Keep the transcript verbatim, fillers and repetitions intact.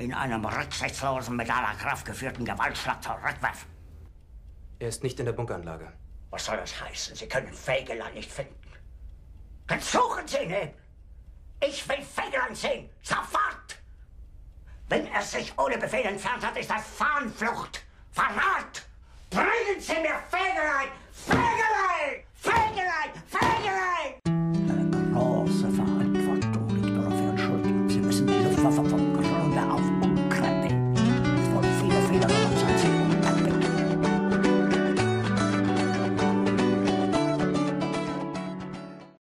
in einem rücksichtslosen, mit aller Kraft geführten Gewaltschlag zurückwerfen. Er ist nicht in der Bunkeranlage. Was soll das heißen? Sie können Fegelein nicht finden. Dann suchen Sie ihn hin. Ich will Fegelein sehen. Sofort! Wenn er sich ohne Befehl entfernt hat, ist das Fahnenflucht. Verrat! Bringen Sie mir Fegelein! Fegelein! Fegelein! Fegelein! Eine große Verantwortung liegt nur auf Ihren Schultern. Sie müssen die Luftwaffe vom Grunde auf